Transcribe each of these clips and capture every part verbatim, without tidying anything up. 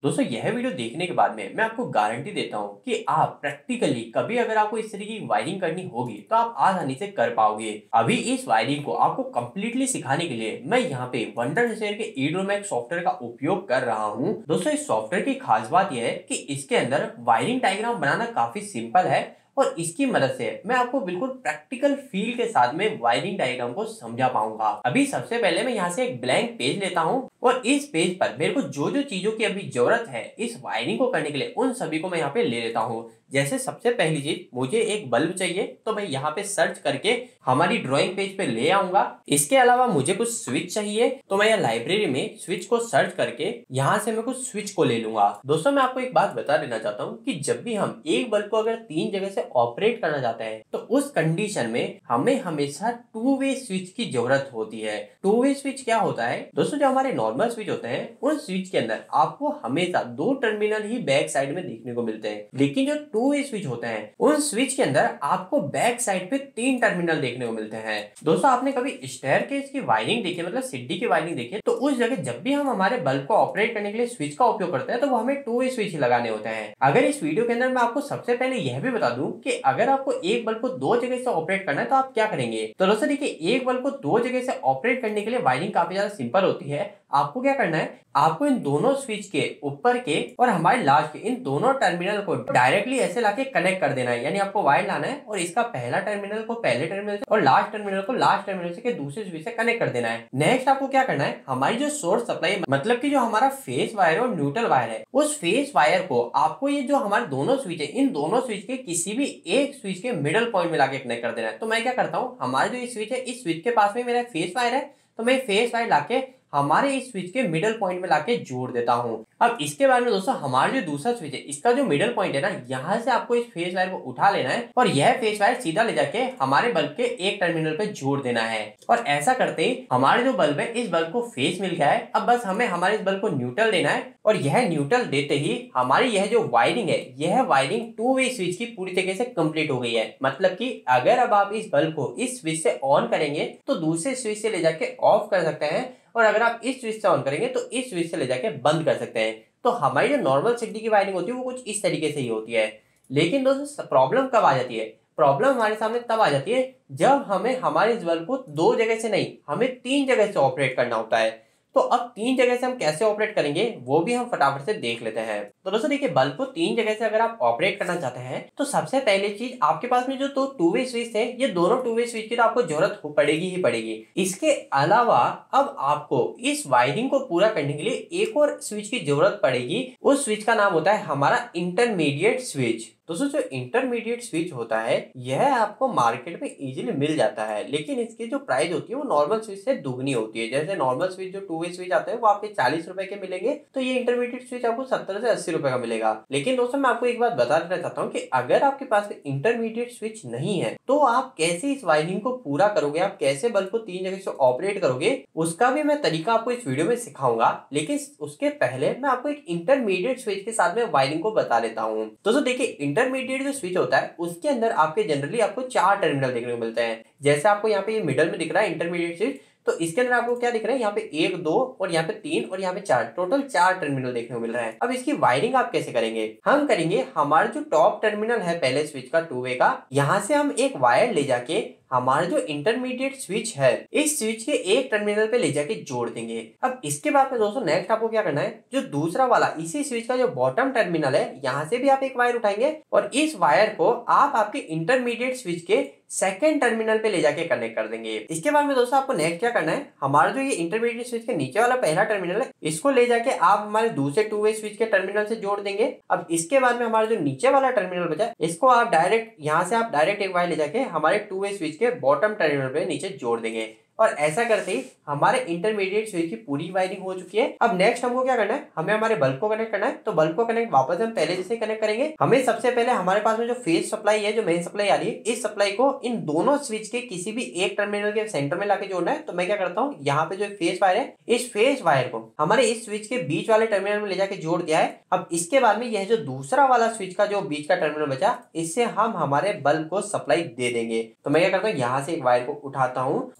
दोस्तों यह वीडियो देखने के बाद में मैं आपको गारंटी देता हूँ कि आप प्रैक्टिकली कभी अगर आपको इस तरीके की वायरिंग करनी होगी तो आप आसानी से कर पाओगे। अभी इस वायरिंग को आपको कंप्लीटली सिखाने के लिए मैं यहाँ पे वंडर शेयर के ईड्रोमैक्स सॉफ्टवेयर का उपयोग कर रहा हूँ। दोस्तों इस सॉफ्टवेयर की खास बात यह है कि इसके अंदर वायरिंग डायग्राम बनाना काफी सिंपल है और इसकी मदद से मैं आपको बिल्कुल प्रैक्टिकल फील के साथ में वायरिंग डायग्राम को समझा पाऊंगा। अभी सबसे पहले मैं यहाँ से एक ब्लैंक पेज लेता हूँ और इस पेज पर मेरे को जो जो चीजों की अभी जरूरत है इस वायरिंग को करने के लिए उन सभी को मैं यहाँ पे ले लेता हूँ। जैसे सबसे पहली चीज मुझे एक बल्ब चाहिए तो मैं यहाँ पे सर्च करके हमारी ड्राइंग पेज पे ले आऊंगा। इसके अलावा मुझे कुछ स्विच चाहिए तो मैं यहाँ लाइब्रेरी में स्विच को सर्च करके यहाँ से मैं कुछ स्विच को ले लूंगा। दोस्तों मैं आपको एक बात बता देना चाहता हूँ कि जब भी हम एक बल्ब को अगर तीन जगह से ऑपरेट करना चाहते हैं तो उस कंडीशन में हमें हमेशा टू वे स्विच की जरूरत होती है। टू वे स्विच क्या होता है दोस्तों, जो हमारे नॉर्मल स्विच होते हैं उन स्विच के अंदर आपको हमेशा दो टर्मिनल ही बैक साइड में देखने को मिलते हैं, लेकिन जो टू वे स्विच होते हैं उन स्विच के अंदर आपको बैक साइड पे तीन टर्मिनल देखने को मिलते हैं। दोस्तों आपने कभी स्टेयरकेस की वायरिंग देखी, मतलब सीढ़ी की वायरिंग देखी, तो उस जगह जब भी हम हमारे बल्ब को ऑपरेट करने के लिए स्विच का उपयोग करते हैं तो वो हमें टू वे स्विच ही लगाने होते हैं। अगर इस वीडियो के अंदर मैं आपको सबसे पहले यह भी बता दूं कि अगर आपको एक बल्ब को दो जगह से ऑपरेट करना है तो आप क्या करेंगे। तो दोस्तों देखिए, एक बल्ब को दो जगह से ऑपरेट करने के लिए वायरिंग काफी ज्यादा सिंपल होती है। आपको क्या करना है, आपको इन दोनों स्विच के ऊपर के और हमारे लास्ट के इन दोनों टर्मिनल को डायरेक्टली ऐसे लाके कनेक्ट कर देना है। यानी आपको वायर लाना है और इसका पहला टर्मिनल को पहले टर्मिनल से और लास्ट टर्मिनल को लास्ट टर्मिनल से के दूसरे स्विच से कनेक्ट कर देना है। नेक्स्ट आपको क्या करना है, हमारी जो सोर्स सप्लाई मतलब कि जो हमारा फेस वायर और न्यूट्रल वायर है, उस फेस वायर को आपको ये जो हमारे दोनों स्विच है इन दोनों स्विच के किसी भी एक स्विच के मिडल पॉइंट में लाके कनेक्ट कर देना है। तो मैं क्या करता हूँ, हमारा जो स्विच है इस स्विच के पास में मेरा फेस वायर है तो मैं फेस वायर लाके हमारे इस स्विच के मिडल पॉइंट में लाके जोड़ देता हूँ। अब इसके बाद में दोस्तों हमारा जो दूसरा स्विच है इसका जो मिडल पॉइंट है ना, यहाँ से आपको इस फेस वायर को उठा लेना है और यह फेस वायर सीधा ले जाके हमारे बल्ब के एक टर्मिनल पे जोड़ देना है। और ऐसा करते ही हमारे जो बल्ब है इस बल्ब को फेस मिल गया है। अब बस हमें हमारे इस बल्ब को न्यूट्रल देना है और यह न्यूट्रल देते ही हमारी यह जो वायरिंग है यह वायरिंग टू वे स्विच की पूरी तरीके से कंप्लीट हो गई है। मतलब कि अगर अब आप इस बल्ब को इस स्विच से ऑन करेंगे तो दूसरे स्विच से ले जाके ऑफ कर सकते हैं और अगर आप इस स्विच से ऑन करेंगे तो इस स्विच से ले जाके बंद कर सकते हैं। तो हमारी जो नॉर्मल सिटी की वायरिंग होती है वो कुछ इस तरीके से ही होती है। लेकिन दोस्तों प्रॉब्लम कब आ जाती है, प्रॉब्लम हमारे सामने तब आ जाती है जब हमें हमारे इस बल्ब को दो जगह से नहीं हमें तीन जगह से ऑपरेट करना होता है। तो अब तीन जगह से हम कैसे ऑपरेट करेंगे वो भी हम फटाफट से देख लेते हैं। तो दोस्तों देखिए, बल्ब को तीन जगह से अगर आप ऑपरेट करना चाहते हैं तो सबसे पहली चीज आपके पास में जो तो टू वे स्विच थे ये दोनों टू वे स्विच की तो आपको जरूरत हो पड़ेगी ही पड़ेगी। इसके अलावा अब आपको इस वायरिंग को पूरा करने के लिए एक और स्विच की जरूरत पड़ेगी। उस स्विच का नाम होता है हमारा इंटरमीडिएट स्विच। दोस्तों जो इंटरमीडिएट स्विच होता है यह आपको मार्केट में इजीली मिल जाता है, लेकिन इसकी जो प्राइस होती है वो नॉर्मल स्विच से दुगनी होती है। जैसे नॉर्मल स्विच जो टू वे स्विच आता है वो आपके चालीस रुपए के मिलेंगे, तो ये इंटरमीडिएट स्विच आपको सत्तर से अस्सी रुपए का मिलेगा। लेकिन दोस्तों मैं आपको एक बात बता देना चाहता हूँ कि अगर आपके पास इंटरमीडिएट स्विच नहीं है तो आप कैसे इस वायरिंग को पूरा करोगे, आप कैसे बल्ब को तीन जगह से ऑपरेट करोगे उसका भी मैं तरीका आपको इस वीडियो में सिखाऊंगा। लेकिन उसके पहले मैं आपको एक इंटरमीडिएट स्विच के साथ में वायरिंग को बता देता हूँ। दोस्तों देखिए, इंटरमीडिएट जो स्विच होता है उसके अंदर आपके जनरली आपको चार टर्मिनल देखने को मिलते हैं। जैसे आपको यहाँ पे ये मिडल में दिख रहा है इंटरमीडिएट स्विच, तो इसके अंदर आपको क्या दिख रहा है, यहाँ पे एक दो और यहाँ पे तीन और यहाँ पे चार, टोटल चार टर्मिनल देखने को मिल रहा है। अब इसकी वायरिंग आप कैसे करेंगे, हम करेंगे हमारा जो टॉप टर्मिनल है पहले स्विच का टू वे का, यहाँ से हम एक वायर ले जाके हमारा जो इंटरमीडिएट स्विच है इस स्विच के एक टर्मिनल पे ले जाके जोड़ देंगे। अब इसके बाद में दोस्तों नेक्स्ट आपको क्या करना है, जो दूसरा वाला इसी स्विच का जो बॉटम टर्मिनल है यहाँ से भी आप एक वायर उठाएंगे और इस वायर को आप आपके इंटरमीडिएट स्विच के सेकेंड टर्मिनल पे ले जाके कनेक्ट कर देंगे। इसके बाद में दोस्तों आपको नेक्स्ट क्या करना है, हमारा जो ये इंटरमीडिएट स्विच के नीचे वाला पहला टर्मिनल है इसको ले जाके आप हमारे दूसरे टू वे स्विच के टर्मिनल से जोड़ देंगे। अब इसके बाद में हमारा जो नीचे वाला टर्मिनल बचा इसको आप डायरेक्ट यहाँ से आप डायरेक्ट एक वायर ले जाके हमारे टू वे स्विच के बॉटम टर्मिनल पे नीचे जोड़ देंगे। और ऐसा करते ही हमारे इंटरमीडिएट स्विच की पूरी वायरिंग हो चुकी है। अब नेक्स्ट हमको क्या करना है, हमें हमारे बल्ब को कनेक्ट करना है। तो बल्ब को कनेक्ट वापस हम पहले जैसे कनेक्ट करेंगे। हमें सबसे पहले हमारे पास में जो फेस सप्लाई है, जो मेन सप्लाई आ रही है, इस सप्लाई को इन दोनों स्विच के किसी भी एक टर्मिनल के सेंटर में लाके जोड़ना है। तो मैं क्या करता हूँ, यहाँ पे जो फेस वायर है इस फेस वायर को हमारे इस स्विच के बीच वाले टर्मिनल में ले जाके जोड़ दिया है। अब इसके बाद में यह जो दूसरा वाला स्विच का जो बीच का टर्मिनल बचा इससे हम हमारे बल्ब को सप्लाई दे देंगे। तो मैं क्या करता हूँ, यहाँ से एक वायर को उठाता हूँ और इसके मदद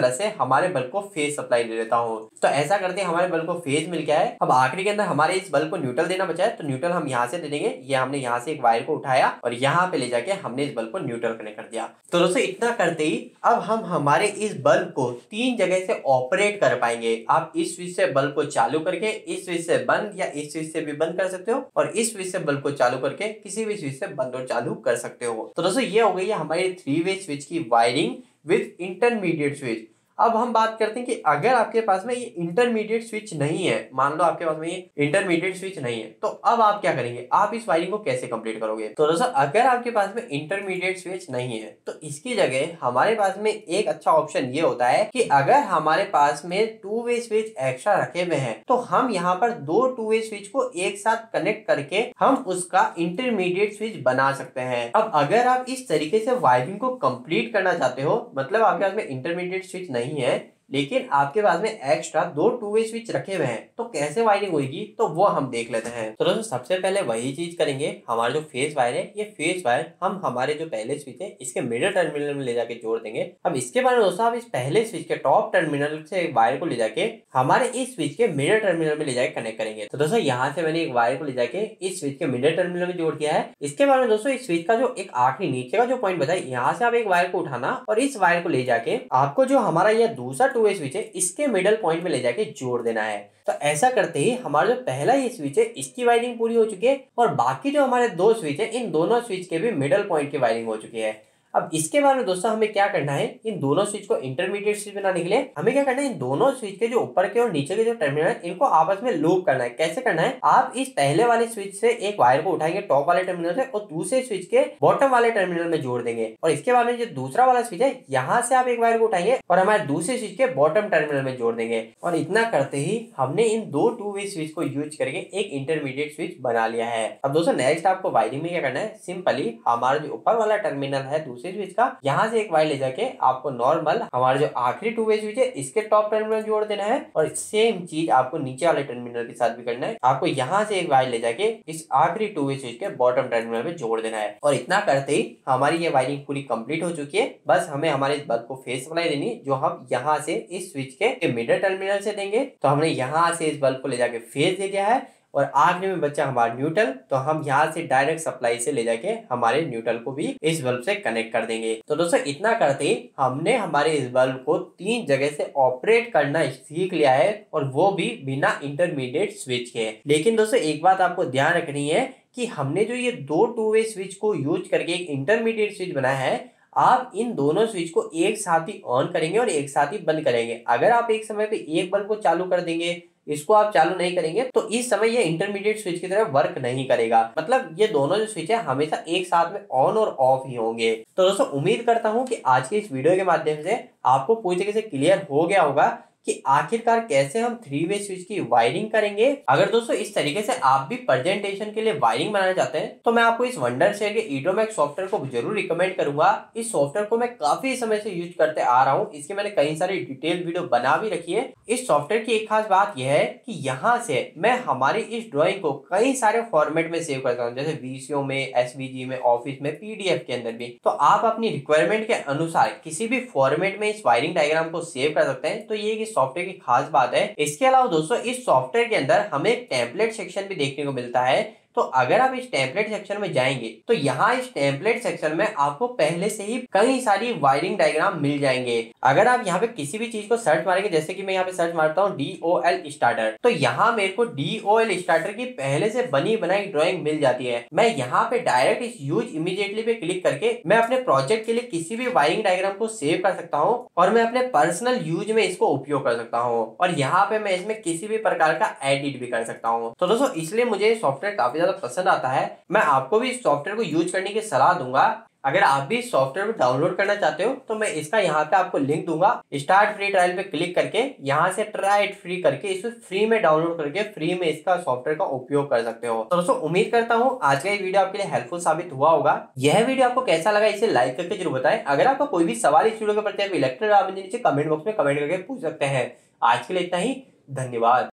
तरह से हमारे बल्ब को फेज सप्लाई दे देता हूँ। तो ऐसा करते हमारे बल्ब को फेज मिल गया है। अब आखिरी के अंदर हमारे इस बल्ब को न्यूट्रल देना बचा है, तो न्यूट्रल हम यहाँ से दे देंगे। ये हमने यहाँ से एक वायर को उठाया और यहाँ पे ले जाके हमने इस बल्ब को न्यूट्रल कनेक्ट कर दिया। तो दोस्तों इतना करते ही अब हम हमारे इस बल्ब को तीन जगह से ऑपरेट कर पाएंगे। आप इस स्विच से बल्ब को चालू करके इस स्विच से बंद या इस स्विच से भी बंद कर सकते हो और इस स्विच से बल्ब को चालू करके किसी भी स्विच से बंद और चालू कर सकते हो। तो दोस्तों ये हो गई है हमारी थ्री वे स्विच की वायरिंग विद इंटरमीडिएट स्विच। अब हम बात करते हैं कि अगर आपके पास में ये इंटरमीडिएट स्विच नहीं है, मान लो आपके पास में ये इंटरमीडिएट स्विच नहीं है, तो अब आप क्या करेंगे, आप इस वायरिंग को कैसे कंप्लीट करोगे। तो दोस्तों अगर आपके पास में इंटरमीडिएट स्विच नहीं है तो इसकी जगह हमारे पास में एक अच्छा ऑप्शन ये होता है कि अगर हमारे पास में टू वे स्विच एक्स्ट्रा रखे हुए हैं तो हम यहाँ पर दो टू वे स्विच को एक साथ कनेक्ट करके हम उसका इंटरमीडिएट स्विच बना सकते हैं। अब अगर आप इस तरीके से वायरिंग को कंप्लीट करना चाहते हो, मतलब आपके पास में इंटरमीडिएट स्विच नहीं है लेकिन आपके पास में एक्स्ट्रा दो टू वे स्विच रखे हुए हैं, तो कैसे वायरिंग होगी तो वो हम देख लेते हैं। तो दोस्तों सबसे पहले वही चीज करेंगे, हमारा जो फेज वायर है ये फेज वायर हम हमारे जो पहले स्विच है इसके मिडिल टर्मिनल में ले जाके जोड़ देंगे। अब इसके बाद दोस्तों आप इस पहले स्विच के टॉप टर्मिनल से वायर को ले जाके हमारे इस स्विच के मिडिल टर्मिनल में ले जाके कनेक्ट करेंगे। तो दोस्तों यहाँ से मैंने एक वायर को ले जाके इस स्विच के मिडिल टर्मिनल में जोड़ दिया है। इसके बाद में दोस्तों इस स्विच का जो एक आखिरी नीचे का जो पॉइंट बचा है, यहाँ से आप एक वायर को उठाना और इस वायर को ले जाके आपको जो हमारा यह दूसरा टू वे स्विच है इसके मिडल पॉइंट में ले जाके जोड़ देना है। तो ऐसा करते ही हमारा जो पहला ये स्विच है इसकी वायरिंग पूरी हो चुकी है और बाकी जो हमारे दो स्विच है इन दोनों स्विच के भी मिडल पॉइंट की वायरिंग हो चुकी है। अब इसके बाद में दोस्तों हमें क्या करना है, इन दोनों स्विच को इंटरमीडिएट स्विच बनाने के लिए हमें क्या करना है, इन दोनों स्विच के जो ऊपर के और नीचे के जो टर्मिनल है इनको आपस में लूप करना है। कैसे करना है, आप इस पहले वाले स्विच से एक वायर को उठाएंगे टॉप वाले टर्मिनल से और दूसरे स्विच के बॉटम वाले टर्मिनल में जोड़ देंगे और इसके बाद में जो दूसरा वाला स्विच है यहाँ से आप एक वायर को उठाएंगे और हमारे दूसरे स्विच के बॉटम टर्मिनल में जोड़ देंगे। और इतना करते ही हमने इन दो टू वे स्विच को यूज करके एक इंटरमीडिएट स्विच बना लिया है। अब दोस्तों नेक्स्ट आपको वायरिंग में क्या करना है, सिंपली हमारा जो ऊपर वाला टर्मिनल है दूसरे स्विच का, यहाँ से एक वायर ले जाके आपको नॉर्मल हमारा जो आखिरी टू वे स्विच है इसके टॉप टर्मिनल जोड़ देना है और सेम चीज आपको नीचे वाले टर्मिनल के साथ भी करना है। आपको यहाँ से एक वायर ले जाके इस आखिरी टू वे स्विच के बॉटम टर्मिनल में जोड़ देना है और इतना करते ही हमारी ये वायरिंग पूरी कंप्लीट हो चुकी है। बस हमें हमारे इस बल्ब को फेज सप्लाई देनी है जो हम यहाँ से इस स्विच के मिडल टर्मिनल से देंगे। तो हमने यहाँ से इस बल्ब को ले जाके फेज दे दिया है और आखिरी में बचा हमारा न्यूट्रल, तो हम यहाँ से डायरेक्ट सप्लाई से ले जाके हमारे न्यूट्रल को भी इस बल्ब से कनेक्ट कर देंगे। तो दोस्तों इतना करते ही हमने हमारे इस बल्ब को तीन जगह से ऑपरेट करना सीख लिया है और वो भी बिना इंटरमीडिएट स्विच के। लेकिन दोस्तों एक बात आपको ध्यान रखनी है कि हमने जो ये दो टू वे स्विच को यूज करके एक इंटरमीडिएट स्विच बनाया है, आप इन दोनों स्विच को एक साथ ही ऑन करेंगे और एक साथ ही बंद करेंगे। अगर आप एक समय पे एक बल्ब को चालू कर देंगे, इसको आप चालू नहीं करेंगे, तो इस समय ये इंटरमीडिएट स्विच की तरह वर्क नहीं करेगा। मतलब ये दोनों जो स्विच है हमेशा एक साथ में ऑन और ऑफ ही होंगे। तो दोस्तों उम्मीद करता हूँ कि आज के इस वीडियो के माध्यम से आपको पूरी तरीके से क्लियर हो गया होगा कि आखिरकार कैसे हम थ्री वे स्विच की वायरिंग करेंगे। अगर दोस्तों इस तरीके से आप भी प्रेजेंटेशन के लिए वायरिंग बनाना चाहते हैं तो मैं आपको इस वंडरशेयर के ईडोमैक्स सॉफ्टवेयर को जरूर रिकमेंड करूंगा। इस सॉफ्टवेयर को मैं काफी समय से यूज करते आ रहा हूं, इसके मैंने कई सारी डिटेल वीडियो बना भी रखी है। इस सॉफ्टवेयर की एक खास बात यह है कि यहाँ से मैं हमारी इस ड्रॉइंग को कई सारे फॉर्मेट में सेव करता हूँ, जैसे वीसीओ में, एसवीजी में, ऑफिस में, पीडीएफ के अंदर भी। तो आप अपनी रिक्वायरमेंट के अनुसार किसी भी फॉर्मेट में इस वायरिंग डायग्राम को सेव कर सकते हैं। तो ये सॉफ्टवेयर की खास बात है। इसके अलावा दोस्तों इस सॉफ्टवेयर के अंदर हमें एक टेम्पलेट सेक्शन भी देखने को मिलता है। तो अगर आप इस टेम्पलेट सेक्शन में जाएंगे तो यहाँ इस टेम्पलेट सेक्शन में आपको पहले से ही कई सारी वायरिंग डायग्राम मिल जाएंगे। अगर आप यहाँ पे किसी भी चीज को सर्च मारेंगे, जैसे कि मैं यहाँ पे सर्च मारता हूँ डी ओ एल स्टार्टर, तो यहाँ मेरे को डी ओ एल स्टार्टर की पहले से बनी बनाई ड्राइंग मिल जाती है। मैं यहाँ पे डायरेक्ट इस यूज इमीडिएटली पे क्लिक करके मैं अपने प्रोजेक्ट के लिए किसी भी वायरिंग डायग्राम को सेव कर सकता हूँ और मैं अपने पर्सनल यूज में इसको उपयोग कर सकता हूँ और यहाँ पे मैं इसमें किसी भी प्रकार का एडिट भी कर सकता हूँ। तो दोस्तों इसलिए मुझे सॉफ्टवेयर काफी ज्यादा पसंद आता है। मैं आपको भी इस सॉफ्टवेयर को यूज करने की सलाह दूंगा। अगर आप भी इस सॉफ्टवेयर को डाउनलोड करना चाहते हो तो मैं इसका यहाँ पे आपको लिंक दूंगा। स्टार्ट फ्री ट्रायल पे क्लिक करके यहाँ से ट्राई इट फ्री करके इसको फ्री में डाउनलोड करके फ्री में इसका सॉफ्टवेयर का उपयोग कर सकते हो। तो दोस्तों उम्मीद करता हूँ आज का ये वीडियो आपके लिए हेल्पफुल साबित हुआ होगा। यह वीडियो आपको कैसा लगा इसे लाइक करके जरूर बताएं। अगर आपका कोई भी सवाल इस वीडियो के प्रति आप इलेक्ट्रिक नीचे कमेंट बॉक्स में कमेंट करके पूछ सकते हैं। आज के लिए इतना ही, धन्यवाद।